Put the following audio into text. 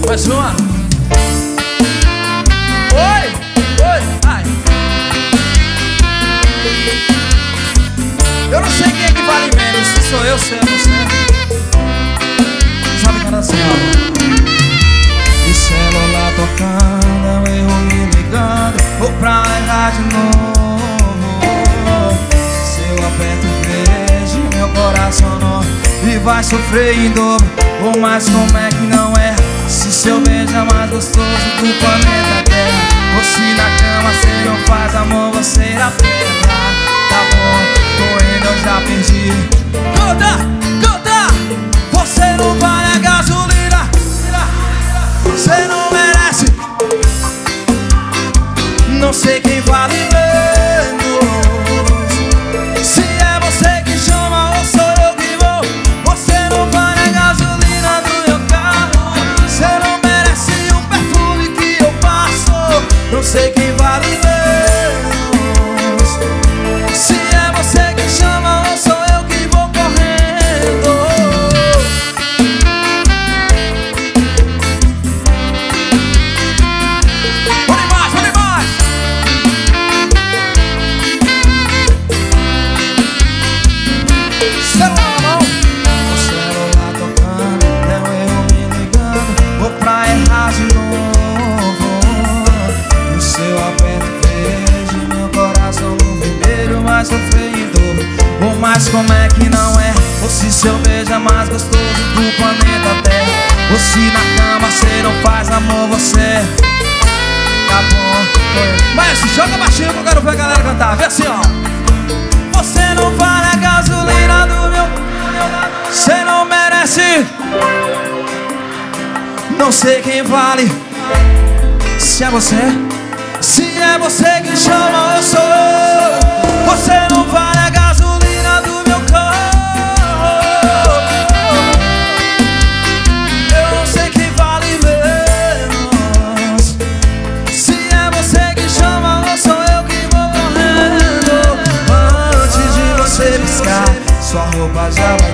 Mais uma. Oi, oi, ai. Eu não sei quem é que vale menos, se sou eu, se é você. Sabe cada assim, ó. E celular tocando, é um erro me ligando, vou pra errar de novo. Se eu aperto o beijo, meu coração não, e vai sofrer em dobro. Ou mais como é que não é? Se seu beijo é mais gostoso do planeta Terra. Ou se na cama cê não faz amor, você irá ferrar. Tá bom, tô indo, eu já perdi. Canta, canta! Você não vale a gasolina, você não merece. Não sei quem vale menos, se é você que chama ou sou eu que vou. Você não vale a gasolina do meu carro, você não merece o perfume que eu passo. Não sei quem vale menos, se é você que chama ou sou eu que vou correndo. Vou demais, vou demais. Celular na mão. O celular tocando, é um erro me ligando, vou pra errar de novo. No seu aperto vejo meu coração no vermelho, mas sofrer em dobro. Ou mais como é que não é? Ou se seu beijo é mais gostoso do planeta Terra. Ou se na cama cê não faz amor, você tá bom. Mas joga baixinho que eu quero ver a galera cantar. Vê assim, ó. Você não vale a gasolina do meu, você não merece. Não sei quem vale, se é você, se é você que chama ou sou eu. Você não vale a gasolina do meu carro. Eu não sei quem vale menos, se é você que chama ou sou eu que vou correndo. Antes de você piscar, sua roupa já vai